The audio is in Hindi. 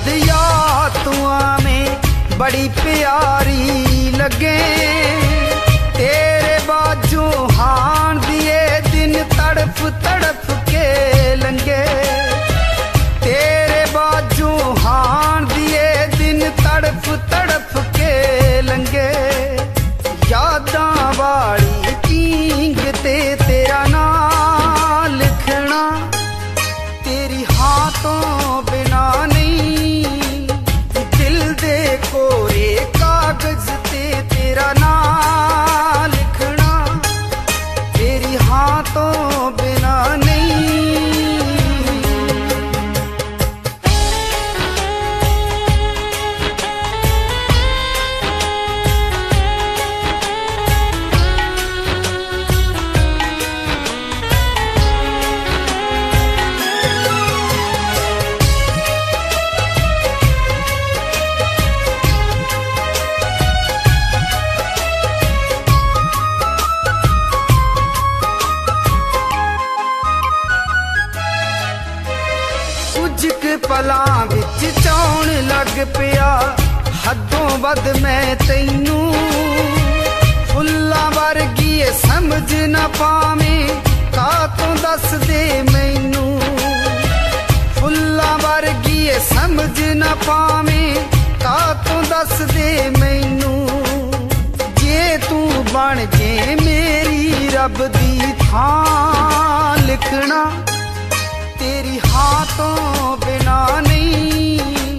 दिया तुआ में बड़ी प्यारी लगे। तेरे बाजू हान दिए दिन तड़फ तड़फ के लंगे। तेरे बाजू हान दिए दिन तड़फ तड़फ के लंगे। यादां वाली कींग ते तेरा नाम लिखना, तेरी हाँ तो बिना नहीं। दिल दे कोरे कागज ते तेरा नाम लिखना, तेरी हाँ तो बिना नहीं। पलां विच चौन लग पिया हदों वध मैं तैनू। फुल्लां वर्गी समझ न पावें का तू दस दे मैनू। फुल्लां वर्गी समझ न पावें का तू दस दे मैनू। जे तू बन जे मेरी रब दी थां लिखना, तेरी हाँ तो बिना नहीं।